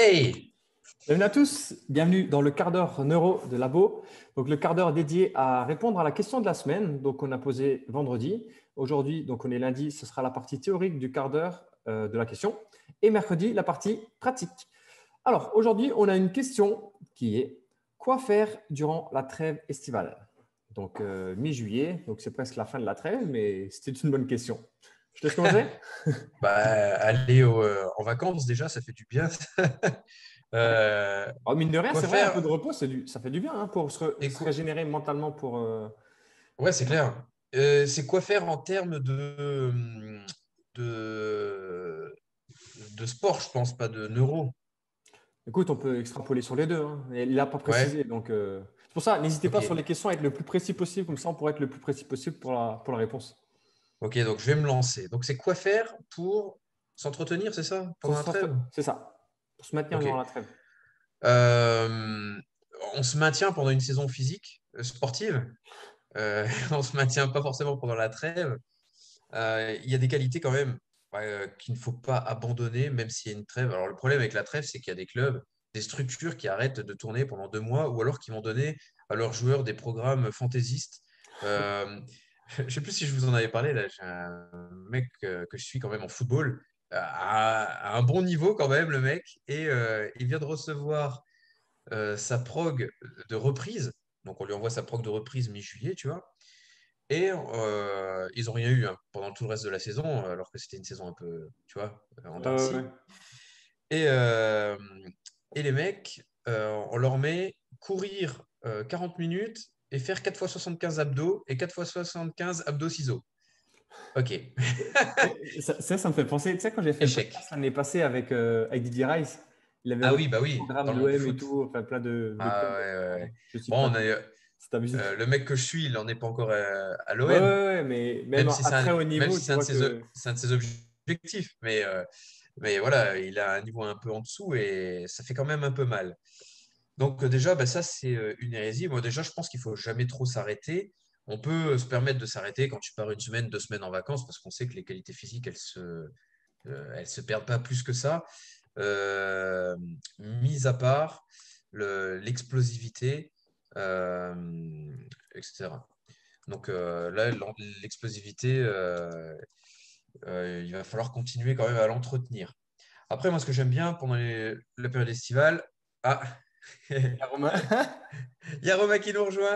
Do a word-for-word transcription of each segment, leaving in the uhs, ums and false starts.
Hey! Bienvenue à tous, bienvenue dans le quart d'heure neuro de Labo. Donc le quart d'heure dédié à répondre à la question de la semaine, donc on a posé vendredi. Aujourd'hui, donc on est lundi, ce sera la partie théorique du quart d'heure euh, de la question. Et mercredi, la partie pratique. Alors aujourd'hui, on a une question qui est quoi faire durant la trêve estivale? Donc euh, mi-juillet, donc c'est presque la fin de la trêve, mais c'était une bonne question. Je te laisse commencer. Bah, aller au, euh, en vacances, déjà, ça fait du bien. Euh, Oh, mine de rien, quoi c'est vrai, un peu faire? de repos, c'est du- ça fait du bien hein, pour se, re- se Écoute, régénérer mentalement pour. euh, ouais, c'est clair. Euh, c'est quoi faire en termes de, de, de sport, je pense, pas de neuro. Écoute, on peut extrapoler sur les deux, hein. Et il l'a pas Ouais, précisé, donc euh, c'est pour ça. N'hésitez ok. pas sur les questions à être le plus précis possible, comme ça on pourra être le plus précis possible pour la, pour la réponse. Ok, donc je vais me lancer. Donc, c'est quoi faire pour s'entretenir, c'est ça, Pour pendant se la rentre- trêve? C'est ça, pour se maintenir Ok. durant la trêve. Euh, on se maintient pendant une saison physique, euh, sportive. Euh, on se maintient pas forcément pendant la trêve. Euh, il y a des qualités quand même ouais, euh, qu'il ne faut pas abandonner, même s'il y a une trêve. Alors, le problème avec la trêve, c'est qu'il y a des clubs, des structures qui arrêtent de tourner pendant deux mois ou alors qui vont donner à leurs joueurs des programmes fantaisistes. Euh, je ne sais plus si je vous en avais parlé. Là, j'ai un mec euh, que je suis quand même en football, euh, à, à un bon niveau quand même, le mec, et euh, il vient de recevoir euh, sa prog de reprise. Donc, on lui envoie sa prog de reprise mi-juillet, tu vois. Et euh, ils n'ont rien eu hein, pendant tout le reste de la saison, alors que c'était une saison un peu, tu vois, en dents de Euh, ouais. scie. Et, euh, et les mecs, euh, on leur met courir euh, quarante minutes et faire quatre fois soixante-quinze abdos et quatre fois soixante-quinze abdos ciseaux. Ok, Et ça, ça, ça me fait penser, tu sais, quand j'ai fait le échec. podcast l'année passée avec, euh, avec Didier Rice, il avait Ah repris oui, bah le oui, programme dans de le monde du l'O M et foot. tout, enfin plein de, de Ah clubs. ouais, ouais, Enfin, ouais. je cite pas Bon, on de a, nom. C'est amusant. euh, le mec que je suis, il n'en est pas encore à, à Ouais, ouais, l'O M, ouais, mais même même à, si à c'est un, très haut même niveau, si tu c'est un de vois ses, que. c'est un de ses objectifs. Mais, euh, Mais voilà, il a un niveau un peu en dessous et ça fait quand même un peu mal. Donc euh, déjà, bah, ça, c'est euh, une hérésie. Moi, déjà, je pense qu'il faut jamais trop s'arrêter. On peut euh, se permettre de s'arrêter quand tu pars une semaine, deux semaines en vacances, parce qu'on sait que les qualités physiques, elles se, euh, elles se perdent pas plus que ça. Euh, Mis à part le- l'explosivité, euh, et cetera. Donc euh, là, l'en- l'explosivité, euh, euh, il va falloir continuer quand même à l'entretenir. Après, moi, ce que j'aime bien pendant les- la période estivale, ah, La Romain. il y a Romain qui nous rejoint.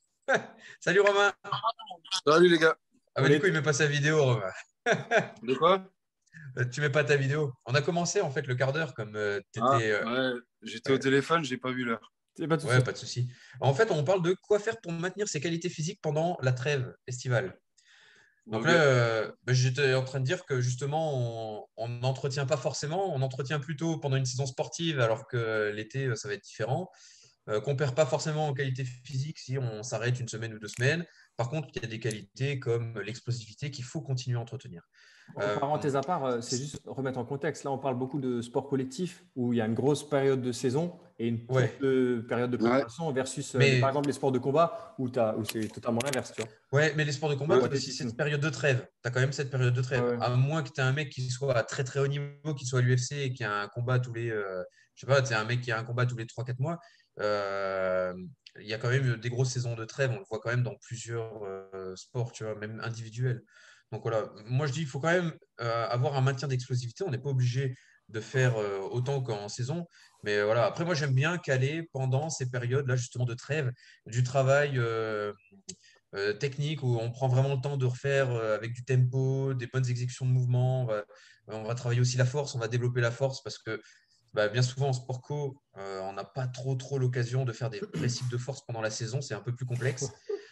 Salut Romain. Salut les gars. Ah On bah du coup, il est. met pas sa vidéo, Romain. De quoi? Euh, Tu mets pas ta vidéo. On a commencé en fait le quart d'heure comme euh, Ah, t'étais. euh, ouais, j'étais au ouais, téléphone, j'ai pas vu l'heure. C'est pas de ouais, souci. pas de souci. En fait, on parle de quoi faire pour maintenir ses qualités physiques pendant la trêve estivale. Donc là, Ok. euh, bah, j'étais en train de dire que justement, on on n'entretient pas forcément, on entretient plutôt pendant une saison sportive, alors que l'été, euh, ça va être différent. Euh, qu'on perd pas forcément en qualité physique si on s'arrête une semaine ou deux semaines. Par contre, il y a des qualités comme l'explosivité qu'il faut continuer à entretenir. En Euh, parenthèse à part, euh, c'est juste remettre en contexte. Là, on parle beaucoup de sport collectif où il y a une grosse période de saison et une courte ouais, euh, période de Ouais, préparation versus, euh, les- par mais, exemple, les sports de combat où, t'as- où c'est totalement l'inverse, tu vois. ouais, mais les sports de combat, Ou ouais, tu as aussi athlétisme. cette période de trêve. Tu as quand même cette période de Ouais, trêve. ouais. À moins que tu aies un mec qui soit à très très haut niveau, qui soit à l'U F C et qui a un combat tous les. Euh, je sais pas, tu un mec qui a un combat tous les trois quatre mois. euh, Il y a quand même des grosses saisons de trêve. On le voit quand même dans plusieurs euh, sports, tu vois, même individuels. Donc voilà, moi je dis qu'il faut quand même euh, avoir un maintien d'explosivité. On n'est pas obligé de faire euh, autant qu'en saison. Mais voilà, après moi j'aime bien caler pendant ces périodes-là justement de trêve du travail. euh, euh, technique où on prend vraiment le temps de refaire euh, avec du tempo, des bonnes exécutions de mouvements. On va, on va travailler aussi la force, on va développer la force parce que bah, bien souvent en sport co, euh, on n'a pas trop trop l'occasion de faire des vrais cycles de force pendant la saison, c'est un peu plus complexe.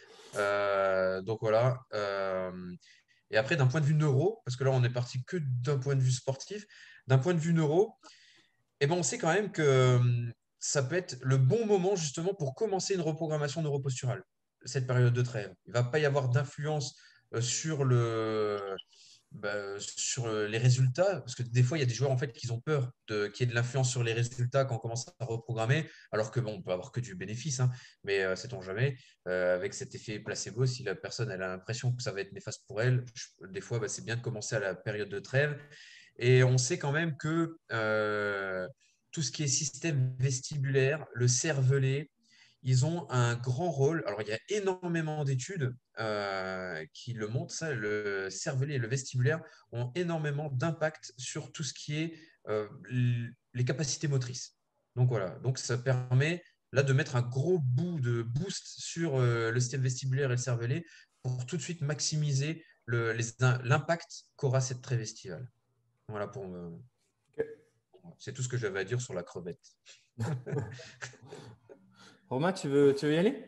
Euh, donc voilà. Euh, et après, d'un point de vue neuro, parce que là on est parti que d'un point de vue sportif, d'un point de vue neuro, eh ben, on sait quand même que euh, ça peut être le bon moment justement pour commencer une reprogrammation neuroposturale, cette période de trêve. Il ne va pas y avoir d'influence euh, sur le, bah, sur euh, les résultats, parce que des fois, il y a des joueurs en fait qui ont peur de, qu'il y ait de l'influence sur les résultats quand on commence à reprogrammer, alors que bon, on peut avoir que du bénéfice, hein, mais euh, sait-on jamais, euh, avec cet effet placebo, si la personne elle a l'impression que ça va être néfaste pour elle, je- des fois, bah, c'est bien de commencer à la période de trêve. Et on sait quand même que euh, tout ce qui est système vestibulaire, le cervelet, ils ont un grand rôle. Alors, il y a énormément d'études euh, qui le montrent, ça, le cervelet et le vestibulaire ont énormément d'impact sur tout ce qui est euh, les capacités motrices. Donc, voilà. Donc, ça permet là de mettre un gros bout de boost sur euh, le système vestibulaire et le cervelet pour tout de suite maximiser le, les, l'impact qu'aura cette trêve estivale. Voilà pour me... okay. C'est tout ce que j'avais à dire sur la crevette. Romain, tu veux, tu veux y aller?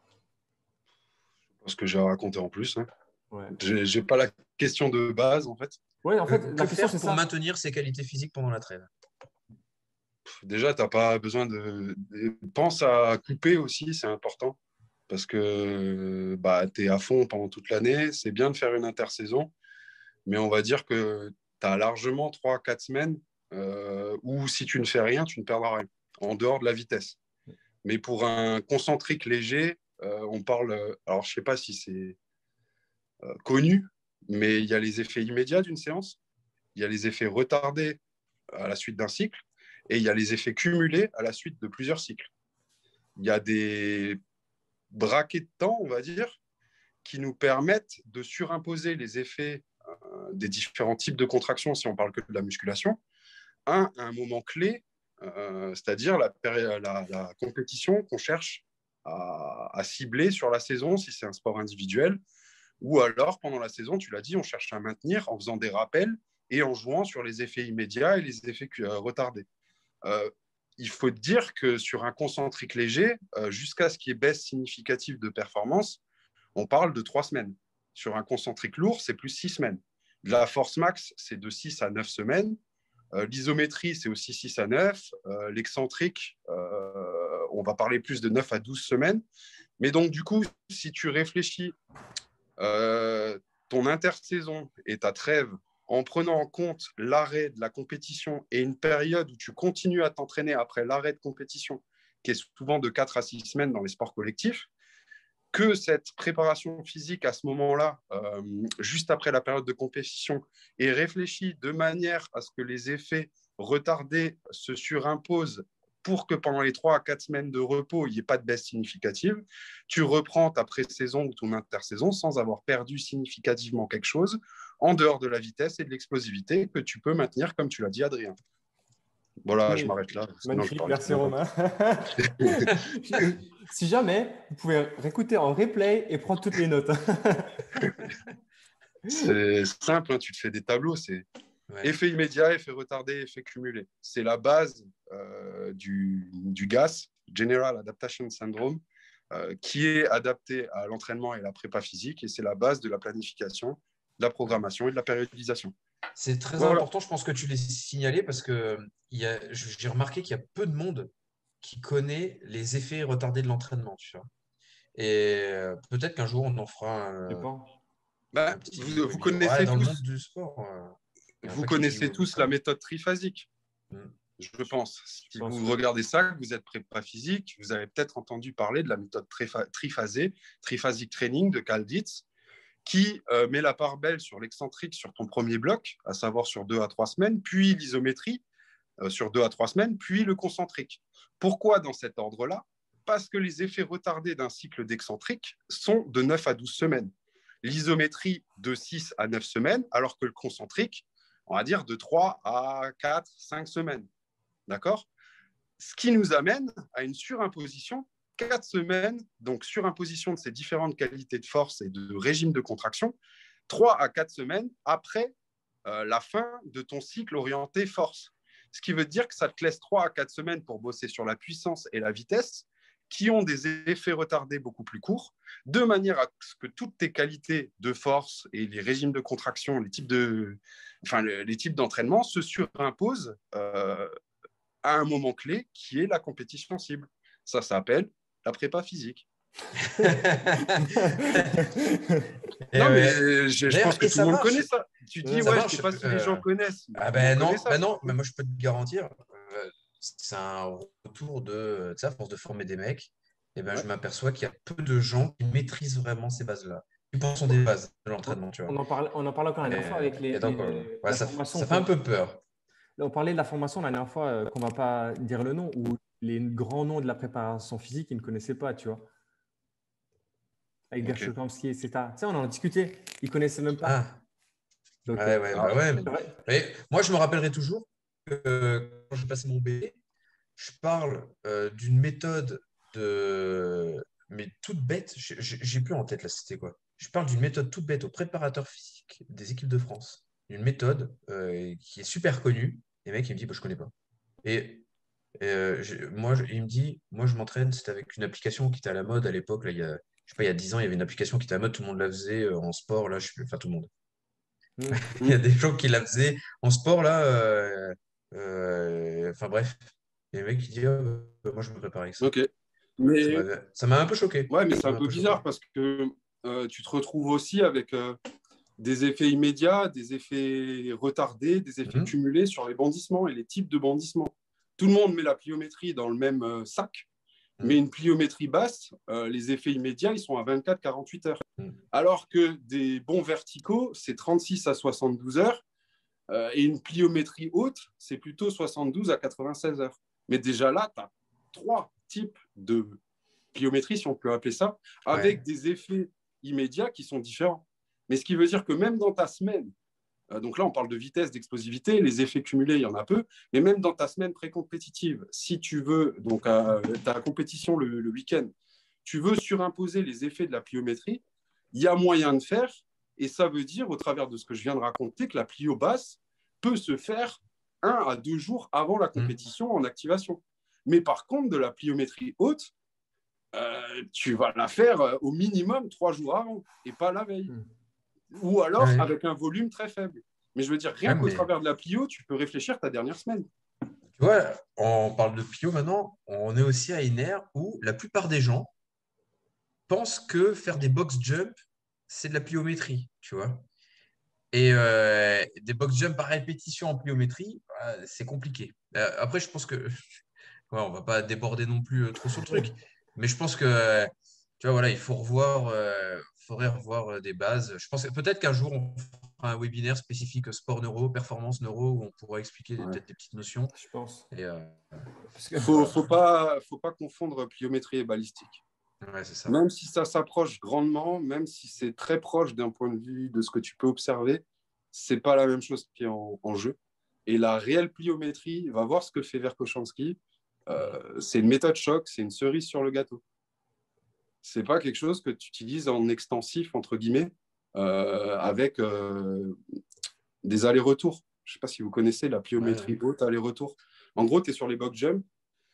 Ce que j'ai à raconter en plus. Hein. Ouais. Je n'ai pas la question de base, en fait. Oui, en fait, euh, la que question, faire c'est pour ça. maintenir ses qualités physiques pendant la trêve? Déjà, tu n'as pas besoin de... Pense à couper aussi, c'est important. Parce que bah, tu es à fond pendant toute l'année. C'est bien de faire une intersaison. Mais on va dire que tu as largement trois à quatre semaines euh, où si tu ne fais rien, tu ne perdras rien, en dehors de la vitesse. Mais pour un concentrique léger, euh, on parle... Alors, je ne sais pas si c'est euh, connu, mais il y a les effets immédiats d'une séance, il y a les effets retardés à la suite d'un cycle, et il y a les effets cumulés à la suite de plusieurs cycles. Il y a des braquets de temps, on va dire, qui nous permettent de surimposer les effets euh, des différents types de contractions, si on parle que de la musculation, à un moment clé, euh, c'est-à-dire la, la, la compétition qu'on cherche à, à cibler sur la saison, si c'est un sport individuel, ou alors pendant la saison, tu l'as dit, on cherche à maintenir en faisant des rappels et en jouant sur les effets immédiats et les effets euh, retardés. Euh, il faut dire que sur un concentrique léger, euh, jusqu'à ce qu'il y ait baisse significative de performance, on parle de trois semaines. Sur un concentrique lourd, c'est plus six semaines. La force max, c'est de six à neuf semaines. Euh, l'isométrie, c'est aussi six à neuf. Euh, l'excentrique, euh, on va parler plus de neuf à douze semaines. Mais donc, du coup, si tu réfléchis euh, ton intersaison et ta trêve en prenant en compte l'arrêt de la compétition et une période où tu continues à t'entraîner après l'arrêt de compétition, qui est souvent de quatre à six semaines dans les sports collectifs, que cette préparation physique à ce moment-là, euh, juste après la période de compétition, est réfléchie de manière à ce que les effets retardés se surimposent pour que pendant les trois à quatre semaines de repos, il n'y ait pas de baisse significative, tu reprends ta pré-saison ou ton intersaison sans avoir perdu significativement quelque chose, en dehors de la vitesse et de l'explosivité que tu peux maintenir, comme tu l'as dit, Adrien. Voilà, oui, je m'arrête là. Magnifique, merci Romain. Si jamais, vous pouvez réécouter en replay et prendre toutes les notes. C'est simple, hein, tu te fais des tableaux, c'est ouais. Effet immédiat, effet retardé, effet cumulé. C'est la base euh, du, du G A S, General Adaptation Syndrome, euh, qui est adapté à l'entraînement et la prépa physique, et c'est la base de la planification, de la programmation et de la périodisation. C'est très voilà. important, je pense que tu l'as signalé, parce que y a, j'ai remarqué qu'il y a peu de monde qui connaît les effets retardés de l'entraînement, tu vois. Et euh, peut-être qu'un jour, on en fera un, bah, un petit vous, vous connaissez ouais, dans tous, le monde du sport. Euh, vous connaissez tous la méthode triphasique, mm. je pense. Si je pense vous que... regardez ça, que vous êtes prépa physique, vous avez peut-être entendu parler de la méthode triphasée, triphasic training de Kalditz, qui euh, met la part belle sur l'excentrique sur ton premier bloc, à savoir sur deux à trois semaines, puis l'isométrie euh, sur deux à trois semaines, puis le concentrique. Pourquoi dans cet ordre-là? Parce que les effets retardés d'un cycle d'excentrique sont de neuf à douze semaines. L'isométrie de six à neuf semaines, alors que le concentrique, on va dire de trois à quatre, cinq semaines. D'accord? Ce qui nous amène à une surimposition quatre semaines, donc surimposition de ces différentes qualités de force et de régime de contraction, trois à quatre semaines après euh, la fin de ton cycle orienté force. Ce qui veut dire que ça te laisse trois à quatre semaines pour bosser sur la puissance et la vitesse, qui ont des effets retardés beaucoup plus courts, de manière à ce que toutes tes qualités de force et les régimes de contraction, les types, de, enfin, les types d'entraînement se surimposent euh, à un moment clé qui est la compétition cible. Ça, ça s'appelle la prépa physique. non, mais je, je pense que tout le monde connaît ça. Tu dis, ça ouais, marche, je ne sais pas si euh... les gens connaissent. Ah ben non, ça, ben non, mais moi je peux te garantir, euh, c'est un retour de, à force de former des mecs, et ben ouais. je m'aperçois qu'il y a peu de gens qui maîtrisent vraiment ces bases-là. Ils pensent des bases de l'entraînement, tu vois. On en parle, on en parle encore une fois avec les. Donc, les ouais, ça, ça fait un peu peur. on parlait de la formation la dernière fois, euh, qu'on ne va pas dire le nom, où les grands noms de la préparation physique, ils ne connaissaient pas, tu vois. Avec Ok. Verchokamsky, et cetera. Tu sais, on en a discuté, ils ne connaissaient même pas. Ah, Donc, ouais, euh, ouais, Ah, bah ouais. Mais, c'est vrai. mais moi, je me rappellerai toujours que euh, quand j'ai passé mon B D, je parle euh, d'une méthode de. Mais toute bête, j'ai j'ai- j'ai plus en tête là, c'était quoi. Je parle d'une méthode toute bête aux préparateurs physiques des équipes de France. Une méthode euh, qui est super connue. Et le mec, il me dit, bah, je connais pas. Et, et, euh, j'ai- moi, je- il me dit, moi, je m'entraîne, c'était avec une application qui était à la mode à l'époque. Là, il y a, je sais pas, il y a dix ans, il y avait une application qui était à la mode, tout le monde la faisait euh, en sport. Là, je suis, enfin, tout le monde. Hmm. Il y a hmm, des gens qui la faisaient en sport, là. euh, euh, enfin, bref. Et le mec, il dit, ah, bah, moi, je me prépare avec ça. ok. Ça Mais, m'a ça m'a un peu choqué. ouais, mais c'est Ça un m'a un peu peu choqué. bizarre parce que euh, tu te retrouves aussi avec euh, des effets immédiats, des effets retardés, des effets Mhm. cumulés sur les bondissements et les types de bondissements. Tout le monde met la pliométrie dans le même euh, sac, mais Mhm. une pliométrie basse, euh, les effets immédiats, ils sont à vingt-quatre à quarante-huit heures. Mhm. Alors que des bons verticaux, c'est trente-six à soixante-douze heures, euh, et une pliométrie haute, c'est plutôt soixante-douze à quatre-vingt-seize heures. Mais déjà là, tu as trois types de pliométrie, si on peut appeler ça, avec Ouais. des effets immédiats qui sont différents. Mais ce qui veut dire que même dans ta semaine, euh, donc là on parle de vitesse, d'explosivité, les effets cumulés, il y en a peu, mais même dans ta semaine pré-compétitive, si tu veux, donc euh, ta compétition le, le week-end, tu veux surimposer les effets de la pliométrie, il y a moyen de faire, et ça veut dire, au travers de ce que je viens de raconter, que la plio basse peut se faire un à deux jours avant la Mhm. compétition en activation. Mais par contre, de la pliométrie haute, euh, tu vas la faire euh, au minimum trois jours avant et pas la veille. Hmm. Ou alors Ouais. avec un volume très faible. Mais je veux dire, Ouais, rien qu'au mais travers de la plio, tu peux réfléchir ta dernière semaine. tu vois, on parle de plio maintenant. On est aussi à une ère où la plupart des gens pensent que faire des box jump, c'est de la pliométrie, tu vois. Et euh, des box jump par répétition en pliométrie, euh, c'est compliqué. Euh, après, je pense que, ouais, on va pas déborder non plus euh, trop sur le truc, mais je pense que, euh, tu vois, voilà, il faut revoir, euh, faudrait revoir euh, des bases. Je pense que peut-être qu'un jour, on fera un webinaire spécifique sport neuro, performance neuro, où on pourra expliquer Ouais. peut-être des petites notions. Je pense. Et euh, Parce que, Faut, voilà. faut pas, faut pas confondre pliométrie et balistique. Ouais, c'est ça. Même si ça s'approche grandement, même si c'est très proche d'un point de vue de ce que tu peux observer, c'est pas la même chose qui est en, en jeu. Et la réelle pliométrie, va voir ce que fait Verkhochansky. Euh, c'est une méthode choc, c'est une cerise sur le gâteau. C'est pas quelque chose que tu utilises en extensif, entre guillemets, euh, avec euh, des allers-retours. Je ne sais pas si vous connaissez la Ouais, pliométrie ouais. haute aller-retour. En gros, tu es sur les box jump,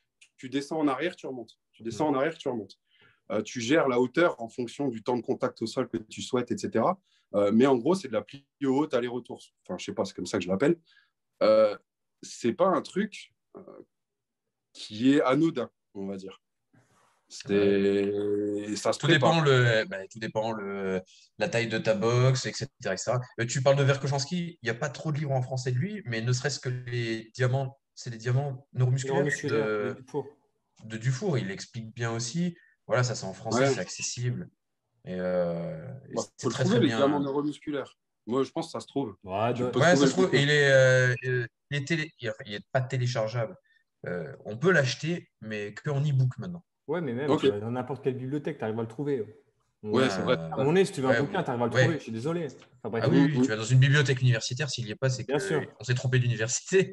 tu descends en arrière, tu remontes. Tu descends Mm. en arrière, tu remontes. Euh, tu gères la hauteur en fonction du temps de contact au sol que tu souhaites, et cetera. Euh, mais en gros, c'est de la plio haute aller-retour. Enfin, je sais pas, c'est comme ça que je l'appelle. Euh, c'est pas un truc euh, qui est anodin, on va dire. Ouais. C'est... Ça se Tout prépare. dépend, le, bah, tout dépend le, la taille de ta box, et cetera et cetera. Euh, tu parles de Verkhoshansky, il n'y a pas trop de livres en français de lui, mais ne serait-ce que les diamants, c'est les diamants neuromusculaires neuromusculaire, de de, Dufour. de Dufour. Il explique bien aussi. Voilà, ça c'est en français, Ouais. c'est accessible. Et, euh, et Bah, c'est faut le très très trouver, les bien. diamants Hein. neuromusculaires. Moi, je pense que ça se trouve. Ouais, Tu de- peux Ouais, ça trouver se le trouve. Et bouquin. il est, euh, euh, il est, télé- il est pas téléchargeable. Euh, on peut l'acheter, mais que en e-book maintenant. ouais, mais même, Ok. tu vas dans n'importe quelle bibliothèque, tu arrives à le trouver. On- Ouais, c'est vrai. Euh, À mon nez, si tu veux un ouais, bouquin, ou- tu arrives à le trouver. Je ouais. suis désolé. Enfin, Ah bref, oui, Mm, oui, oui, tu mm. vas dans une bibliothèque universitaire, s'il n'y est pas, c'est bien sûr. qu'on s'est trompé d'université.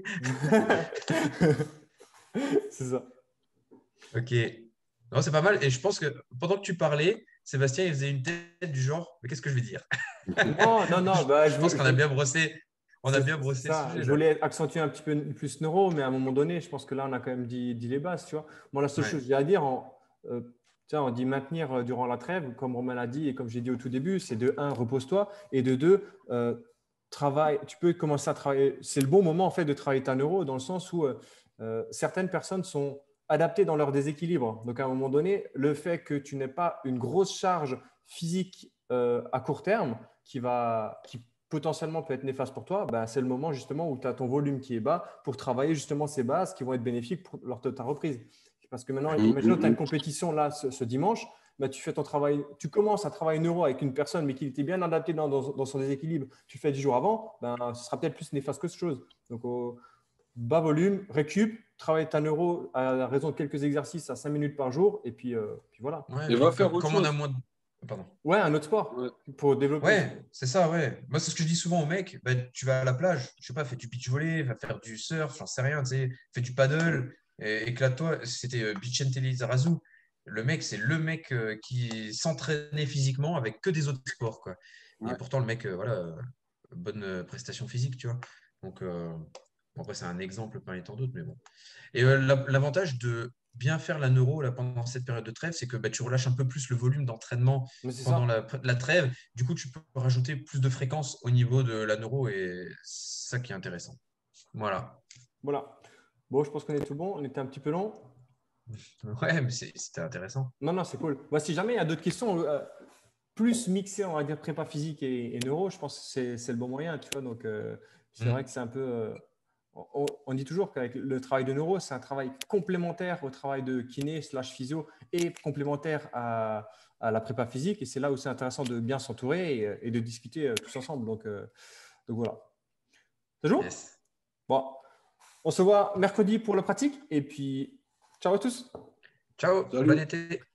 C'est ça. Ok. Non, c'est pas mal. Et je pense que pendant que tu parlais, Sébastien, il faisait une tête du genre, mais qu'est-ce que je vais dire? Non, non, non. Bah, je, Je pense veux- je qu'on a veux- bien brossé, on a c'est bien c'est brossé le ça. sujet Je là. voulais accentuer un petit peu plus neuro, mais à un moment donné, je pense que là, on a quand même dit, dit les bases, tu vois. Moi, la seule Ouais. chose que j'ai à dire, en, euh, tiens, on dit maintenir euh, durant la trêve, comme Romain l'a dit et comme j'ai dit au tout début, c'est de un, repose-toi, et de deux, euh, travaille. Tu peux commencer à travailler. C'est le bon moment, en fait, de travailler ta neuro, dans le sens où euh, euh, certaines personnes sont adaptées dans leur déséquilibre. Donc, à un moment donné, le fait que tu n'aies pas une grosse charge physique euh, à court terme qui va, qui potentiellement peut être néfaste pour toi, ben, c'est le moment justement où tu as ton volume qui est bas pour travailler justement ces bases qui vont être bénéfiques pour, lors de ta reprise. Parce que maintenant, Mm, imaginons que tu as mm, une mm. compétition là ce, ce dimanche, ben, tu fais ton travail, tu commences à travailler neuro avec une personne mais qui était bien adaptée dans, dans, dans son déséquilibre, tu fais dix jours avant, ben, ce sera peut-être plus néfaste que ce chose. Donc, oh, bas volume, récup, travaille ta neuro à raison de quelques exercices à cinq minutes par jour. Et puis, euh, puis voilà. Ouais, Et puis va faire comme, autre comme on a chose. moins de... Pardon. Ouais, un autre sport Ouais. pour développer. Ouais, c'est ça, ouais. Moi, c'est ce que je dis souvent aux mecs. Bah, tu vas à la plage, je sais pas, fais du beach volley, va faire du surf, j'en sais rien, tu sais, fais du paddle, et- éclate-toi. C'était euh, Vicente Lizarazu. Le mec, c'est le mec euh, qui s'entraînait physiquement avec que des autres sports, quoi. Et Ouais. pourtant, le mec, euh, voilà, euh, bonne euh, prestation physique, tu vois. Donc, euh, bon, après, c'est un exemple parmi tant d'autres, mais bon. Et euh, la- l'avantage de bien faire la neuro là, pendant cette période de trêve, c'est que bah, tu relâches un peu plus le volume d'entraînement Mais c'est pendant ça. la, la trêve. Du coup, tu peux rajouter plus de fréquence au niveau de la neuro et c'est ça qui est intéressant. Voilà. Voilà. Bon, je pense qu'on est tout bon. On était un petit peu long. Ouais, mais c'est- c'était intéressant. Non, non, c'est cool. Bah, si jamais il y a d'autres questions, euh, plus mixées, on va dire prépa physique et, et neuro, je pense que c'est c'est le bon moyen. Tu vois, donc, euh, c'est vrai Mm. que c'est un peu. euh, on, on dit toujours qu'avec le travail de neuro, c'est un travail complémentaire au travail de kiné slash physio et complémentaire à, à la prépa physique. Et c'est là où c'est intéressant de bien s'entourer et, et de discuter euh, tous ensemble. Donc, euh, donc voilà. C'est jour? Yes. Bon, on se voit mercredi pour la pratique. Et puis, ciao à tous. Ciao, bon Salut. été.